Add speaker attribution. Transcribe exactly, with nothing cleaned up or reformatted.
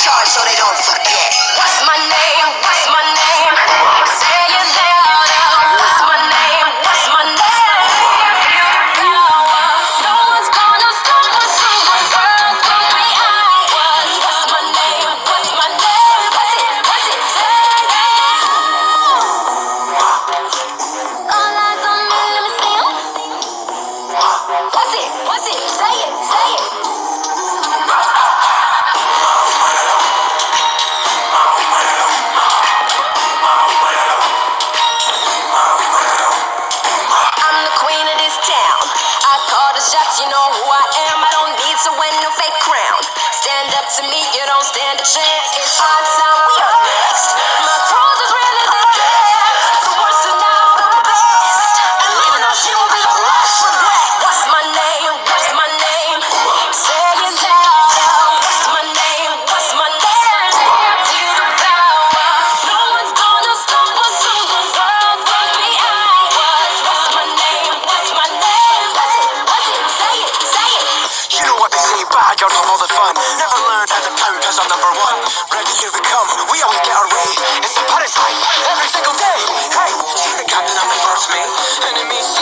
Speaker 1: charge so they don't forget. What's my name? What's my name? Say it louder. What's my name? What's my name? Feel the power. No one's gonna stop us from the world will be ours. What's my name? What's my name? What's it? What's it? Say it. All eyes on me, let me see 'em. What's it? What's it? Say it. Say it. I'm the queen of this town. I call the shots, you know who I am. I don't need to win no fake crown. Stand up to me, you don't stand a chance. It's our time, we are next. My cross is really the best. The worst is now the best. And leaving us, you will be the last regret. What's my name? What's my name? Say it louder. What's my name? What's my name? Feel the power. No one's gonna stop us soon. The world will be ours. What's my name? What's my name? What's it? What's it? Say it. Say it.
Speaker 2: You know what they say, bad girls have all the fun. Never learned how to count cause I'm number one. Ready, here we come, we always get our way. It's a party time, every single day. Hey, see the captain of the first mate. Enemies